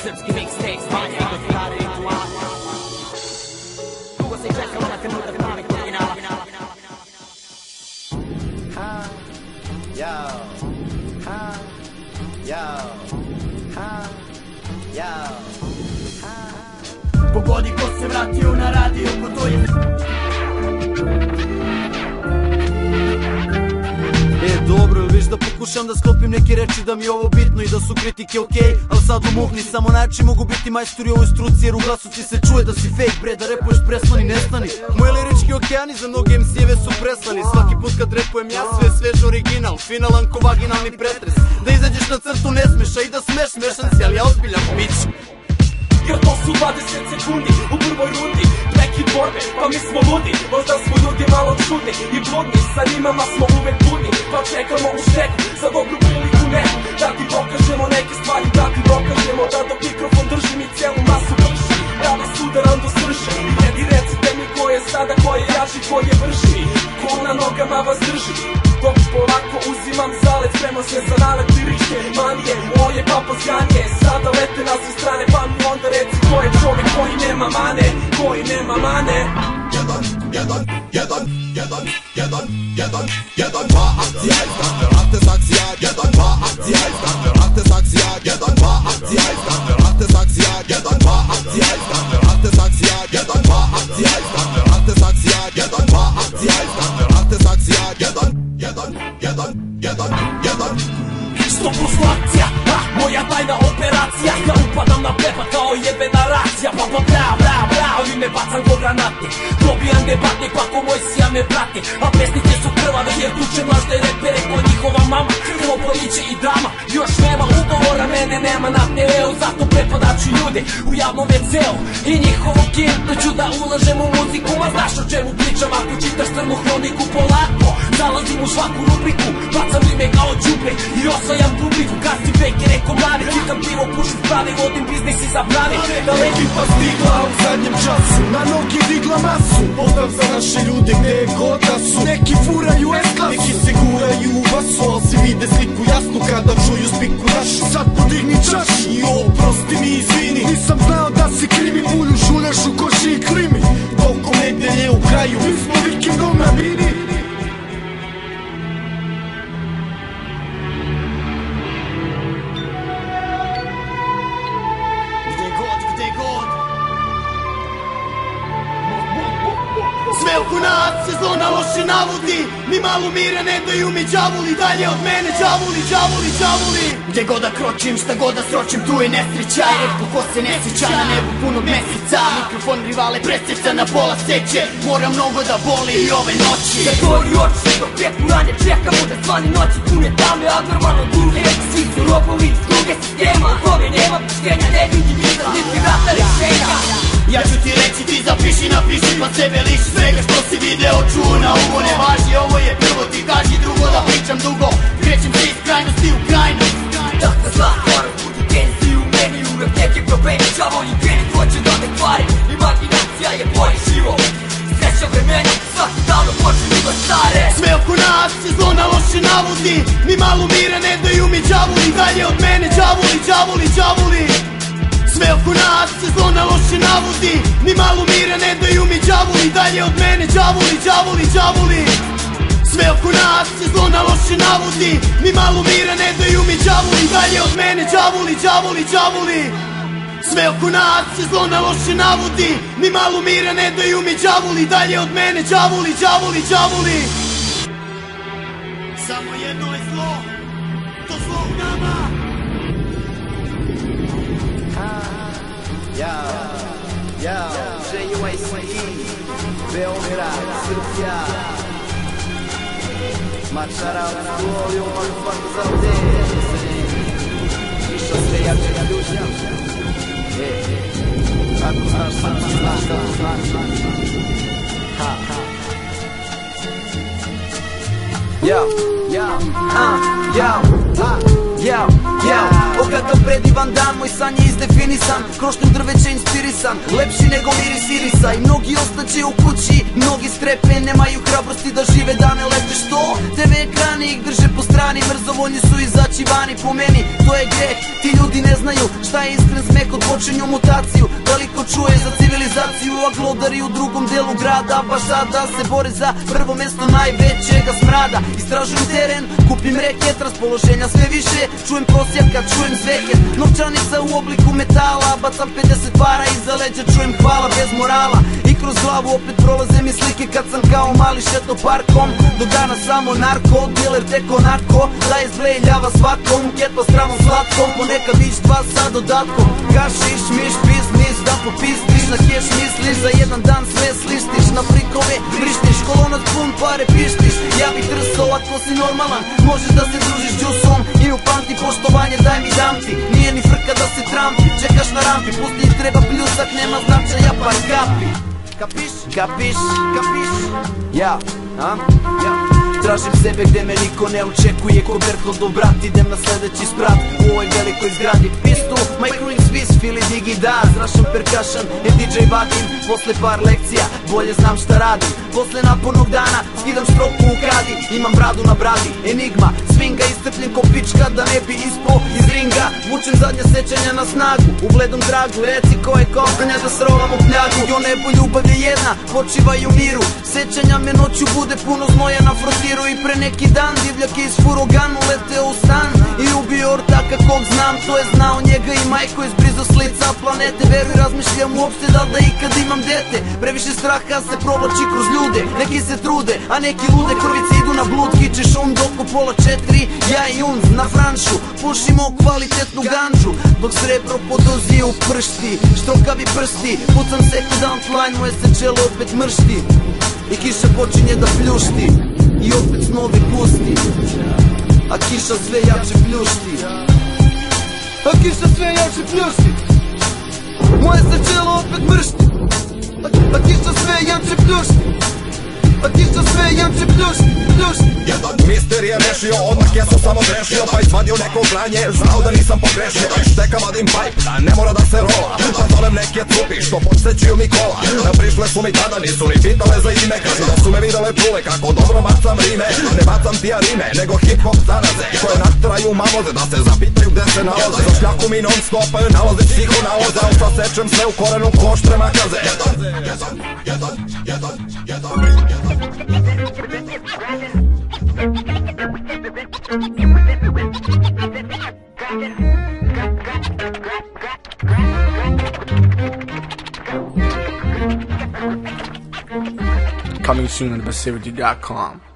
srpski mixtape, spanje do stare rituale. Dugo se čekalo na trenutak pravih originala. Pogodi ko se vratio na radio, ko to je... Dobro, viš da pokušam da sklopim neke reči da mi je ovo bitno i da su kritike okej, ali sad umukni, samo način mogu biti majstori u ovoj struci, jer u glasu ti se čuje da si fake, bre, da repuješ preslani, nestani. Moji lirički okeani za mnoge MC-eve su preslani, svaki put kad repujem ja sve svež original, finalan ko vaginalni pretres. Da izađeš na crtu ne smeš, a i da smeš, smešan si, ali ja ozbiljam bić. Jer to su 20 sekundi u prvoj rundi neki borbe, pa mi smo ludi. Možda smo ljudi malo čudni i bludni, sa njimama smo uvek budni. Pa čekamo u šteku za dobru priliku neku, da ti pokažemo neke stvari, da ti dokažemo da dok mikrofon držim i celu masu vrši. Ja vas udaram do srže, jedi recite mi ko je sada, ko je jači, ko je brži, ko na nogama vas drži. Dok polako uzimam zalet, spremam se za nalet liričke manije. Moje papo zganje, sada lete na sve strane, pa mi onda reci ko je čovjek koji nema mane, koji nema mane. Jedan, dva akcija i starte rate saksija. Jedan, dva akcija i starte rate saksija. Jedan, dva akcija i starte rate saksija. Jedan, dva akcija i starte rate saksija. Jedan, dva akcija i starte rate saksija. Jedan, dva akcija i starte rate saksija. Jedan 100% akcija, moja tajna operacija. Ja upadam na pepa kao jebena racija. Pa bra, ovim me bacam ko granate. Dobijam debate, pa ko moj sija me prate. A pesnike su krvave jer tuče mlažde repere ko njihova mama. Krvo poliče i drama, još nema ugovora, mene nema na TV-u. Zato prepadaću ljude u javnom WC-u i njihovu kintu ću da ulažem u muziku. Ma znaš o čemu pričam ako čitaš crnu hroniku. Polako, zalazim u svaku rubriku, bacam rime kao džubre i osvajam publiku. Kastim bekere ko mladi, čikam pivo, pušim spravi, vodim biznis i zabravi. Da ekipa stigla u zadnjem času, na nogi digla masu. Pozdrav za naše ljude gde je god da su. Neki furaju S-klasu, neki se guraju u vasu, ali si vide sliku jasnu kada čuju spiku našu. Sad podigni čašu i oprosti mi, izvini, nisam znao da si krimi. Pulju žuljaš u koši i klimi, tokom nedelje u kraju, mi smo vikendom na bini. Sve oko nas sezona loše navodi, ni malo mira ne daju mi đavoli. Dalje od mene đavoli. Gdje god da kročim, šta god da sročim, tu je nesreća. I retko ko se ne sjeća na nebu punog meseca. Mikrofon rivale presjeća na pola seće, mora mnogo da boli i ove noći. Zatvori oči dok pjetku ranje, čekamo da svane noći pune tame, a normalno duhe. Svi su robovi iz druge sistema, kome nema poštenja, ne vidim izraz, niti vrata rešenja. Ja ću ti reći, ti zapiši, napiši, pa sebe liši. Svega što si video čuo na uvo ne važi. Ovo je prvo, ti kaži drugo, da pričam dugo. Krećem se iz krajnosti u krajnost. Dakle zla, moram budu genzi u meni. Uvek neke problemi, čavoli geni hoće da me kvare. Imaginacija je bolje živo, sreća vremena, svaki davno počeli da stare. Sve oko nas sezona loše navodi, ni malo mira ne daju mi đavoli. Dalje od mene đavoli. Sve oko nas sezona loše navodi, ni malo mira ne daju mi đavoli. Dalje od mene đavoli. Sve oko nas sezona loše navodi, ni malo mira ne daju mi đavoli. Dalje od mene đavoli. Sve oko nas sezona loše navodi, ni malo mira ne daju mi đavoli. Dalje od mene đavoli. Samo jedno je zlo, to zlo u nama. JUICE, Beograd, Srbija. Much shout out to all you motherfuckers out there. Išao sve jače na duša. Ako znaš, znaš da znaš. kakav predivan dan, moj san je izdefinisan, krošnju drveća inspirisan, lepši nego miris irisa. I mnogi ostaće u kući, mnogi strepe, nemaju hrabrosti da žive dane lepe. Što? TV ekrani ih drže po strani, mrzovoljni su izaći vani. Po meni to je greh, ti ljudi ne znaju šta je iskren smeh od počinju mutaciju. Veliko čuje za civilizaciju, a glodari u drugom delu grada baš sada se bore za prvo mesto najvećega smrada. Istražujem teren, kupim reket, raspoloženja sve više, čujem prosjaka, čujem zveket, novčanica u obliku metala, bacam 50 para iza leđa, čujem hvala bez morala. I kroz glavu opet prolaze mi slike kad sam kao mali šeto parkom. Do dana samo narko, diler teko narko, da izblejljava svakom, ketva s travom slatkom, ponekad viš 2 sa dodatkom. Kašiš, miš, biznis, da popistiš, na keš misliš, za jedan dan sve slištiš, na frikove vrištiš, kolonac pun pare pištiš. Ja bih trsao ako si normalan, možeš da se družiš džusom i upamti poštovanje, daj mi dam ti, nije ni frka da se trampi, čekaš na rampi, pusti i treba pljusak, nema značaja par kapi. Kapiš? Kapiš? Kapiš? Ja, a? Ja. Tražim sebe gde me niko ne očekuje, ko Bertoldo brat, idem na sledeći sprat u ovoj velikoj zgradi. Pistu, microing swiss, fili digi da, zrašam perkašan, DJ vadim, posle par lekcija, bolje znam šta radim. Posle napornog dana, skidam štropu u kradi, imam bradu na bradi, enigma, svinga, istrpljen ko pička da ne bi ispo iz ringa. Vučem zadnja sećanja na snagu, u bledom dragu, reci ko je kopanja da srovam u pljagu. Jo nebo ljubav je jedna, počivaj u miru, sećanja me noću bude puno znoja na frotiru. I pre neki dan divljak je iz furoganu leteo u stan i ubio ortaka kog znam, to je znao njega i majko je zbrizo s lica planete. Veruj, razmišljam uopšte da ikad imam dete, previše straha se provlači kroz ljude, neki se trude, a neki lude, krvice idu na blud, kičeš dok pola 4, ja i Unz na franšu, pušimo kvalitetnu ganđu, dok srebro podozi u pršti, štrokavi prsti, pucam second line, moje se čelo opet mršti i kiša počinje da pljušti. I opet snovi pusti, a kiša sve jače pljušti. A kiša sve jače pljušti, moje se čelo opet mršti. A kiša sve jače pljušti, a kiša sve jače pljušti, pljušti. Jedan mister je rešio, odmah kesu samo grešio, pa izvadio neko granje, znao da nisam pogrešio. Šteka vadim pajp, da ne mora da se rola, pa zovem neke trupi što podsećuju mi kola. Prišle su mi tada, nisu ni pitale za ime, kažu da su me videle čule kako dobro bacam rime. Ne bacam ti rime, nego hip hop zaraze, koje natraju mamoze da se zapitaju gde se nalaze. Za šljaku mi non stop nalaze psihonaloze, ali sad sečem sve u korenu koštre makaze. Coming soon on Passivity.com.